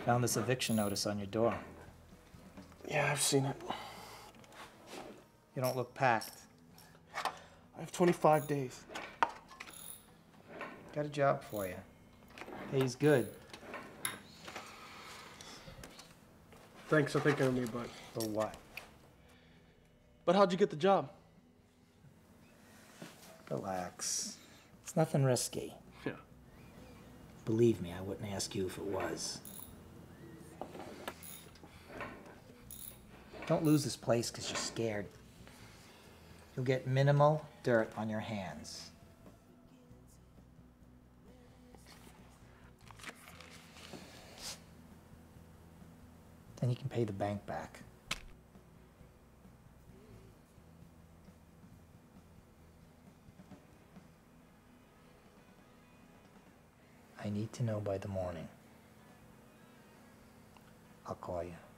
Found this eviction notice on your door. Yeah, I've seen it. You don't look packed. I have 25 days. Got a job for you. Pays good. Thanks for thinking of me, but... For what? But how'd you get the job? Relax. It's nothing risky. Yeah. Believe me, I wouldn't ask you if it was. Don't lose this place because you're scared. You'll get minimal dirt on your hands. Then you can pay the bank back. I need to know by the morning. I'll call you.